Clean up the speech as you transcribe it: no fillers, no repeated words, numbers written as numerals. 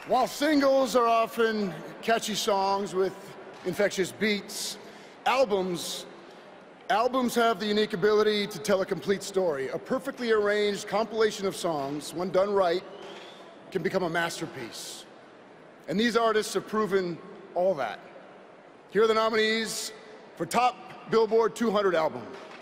While singles are often catchy songs with infectious beats, albums have the unique ability to tell a complete story. A perfectly arranged compilation of songs, when done right, can become a masterpiece. And these artists have proven all that. Here are the nominees for Top Billboard 200 Album.